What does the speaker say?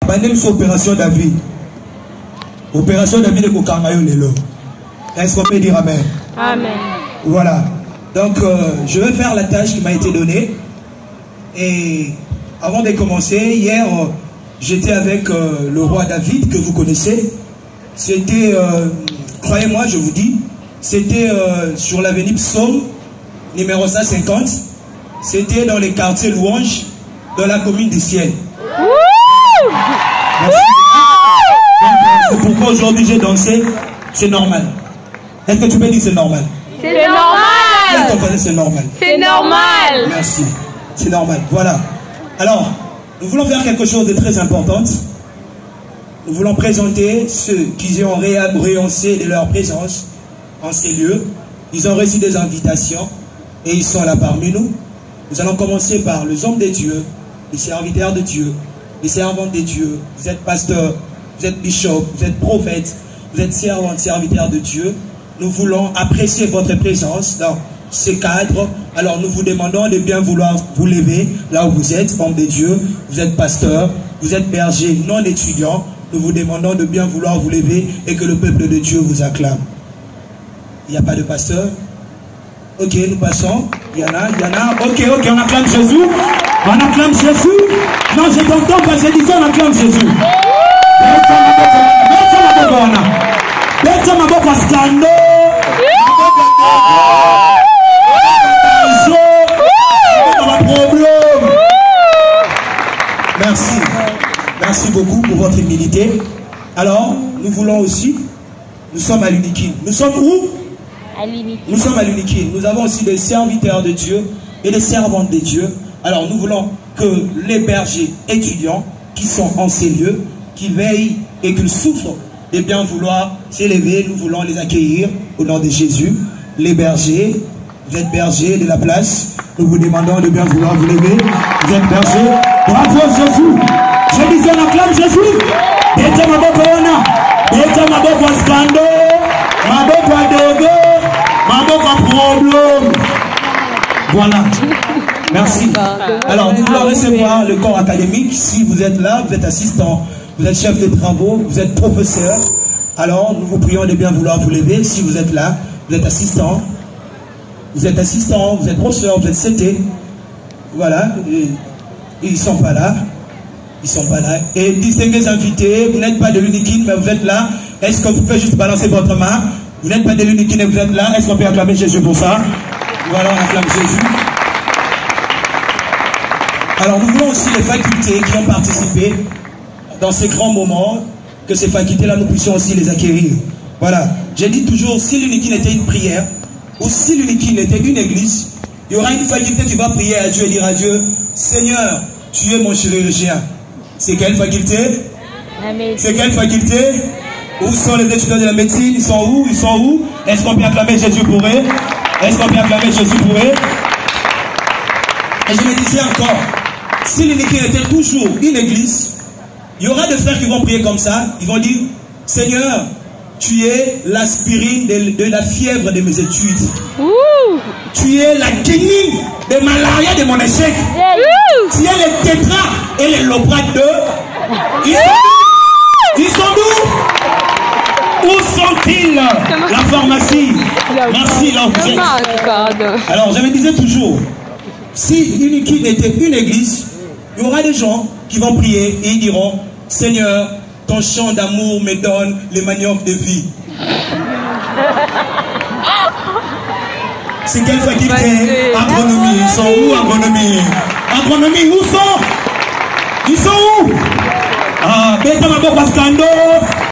Bandem sur Opération David. Opération David de Kokangayo Lelo. Est-ce qu'on peut dire Amen? Amen. Voilà. Donc, je vais faire la tâche qui m'a été donnée. Et avant de commencer, hier, j'étais avec le roi David, que vous connaissez. C'était, croyez-moi, je vous dis, c'était sur l'avenue Psaume, numéro 150. C'était dans les quartiers Louange, dans la commune du Ciel. Merci. Donc, pourquoi aujourd'hui j'ai dansé? C'est normal. Est-ce que tu peux dire c'est normal? C'est normal. C'est normal. C'est normal. Merci. C'est normal. Voilà. Alors, nous voulons faire quelque chose de très important. Nous voulons présenter ceux qui ont réancé de leur présence en ces lieux. Ils ont reçu des invitations et ils sont là parmi nous. Nous allons commencer par les hommes de Dieu, les serviteurs de Dieu, les servantes de Dieu. Vous êtes pasteur, vous êtes bishop, vous êtes prophète, vous êtes servante, serviteur de Dieu. Nous voulons apprécier votre présence dans ce cadre. Alors nous vous demandons de bien vouloir vous lever là où vous êtes, homme de Dieu. Vous êtes pasteur, vous êtes berger non étudiant. Nous vous demandons de bien vouloir vous lever et que le peuple de Dieu vous acclame. Il n'y a pas de pasteur? Ok, nous passons. Il y en a. Ok, on acclame Jésus. On acclame Jésus. Non, je t'entends pas, je dis on acclame Jésus. Merci. Merci beaucoup pour votre humilité. Alors, nous voulons aussi, nous sommes à l'Unikin. Nous sommes où? À l'Unikin. Nous sommes à l'Unikin. Nous avons aussi des serviteurs de Dieu et des servantes de Dieu. Alors, nous voulons que les bergers étudiants qui sont en ces lieux, qui veillent et qu'ils souffrent de bien vouloir s'élever, nous voulons les accueillir au nom de Jésus. Les bergers, vous êtes bergers de la place, nous vous demandons de bien vouloir vous lever. Vous êtes bergers. Bravo Jésus. Je dis on acclame Jésus. Beta maboko wana. Beta maboko skando. Maboko dogo. Maboko problème. Voilà. Merci. Alors nous voulons recevoir le corps académique. Si vous êtes là, vous êtes assistant, vous êtes chef de travaux, vous êtes professeur. Alors nous vous prions de bien vouloir vous lever. Si vous êtes là, vous êtes assistant. Vous êtes assistant, vous êtes professeur, vous êtes CT. Voilà. Et ils ne sont pas là. Ils ne sont pas là. Et distingués invités, vous n'êtes pas de l'Unikin, mais vous êtes là. Est-ce que vous pouvez juste balancer votre main? Vous n'êtes pas de l'Unikin et vous êtes là. Est-ce qu'on peut acclamer Jésus pour ça? Voilà, on acclame Jésus. Alors nous voulons aussi les facultés qui ont participé dans ces grands moments, que ces facultés-là, nous puissions aussi les acquérir. Voilà. J'ai dit toujours, si l'Unikin était une prière, ou si l'Unikin était une église, il y aura une faculté qui va prier à Dieu et dire à Dieu, Seigneur, tu es mon chirurgien. C'est quelle faculté? C'est quelle faculté? Où sont les étudiants de la médecine? Ils sont où? Ils sont où? Est-ce qu'on peut acclamer Jésus pour eux? Est-ce qu'on peut acclamer Jésus pour eux? Et je me disais encore, si l'Unikin était toujours une église, il y aura des frères qui vont prier comme ça. Ils vont dire, Seigneur, tu es l'aspirine de la fièvre de mes études. Tu es la guenille de malaria de mon échec. Tu es le tétra et le loprate de... Ils sont d'où? Où sont-ils? La pharmacie. Merci, là vous êtes. Alors, je me disais toujours, si l'Unikin était une église, il y aura des gens qui vont prier et ils diront, Seigneur, ton chant d'amour me donne les maniocs de vie. C'est quelle faculté? Agronomie. Ils sont où, agronomie? Agronomie, où sont? Ils sont où? Ah, Beta Maboko Skando.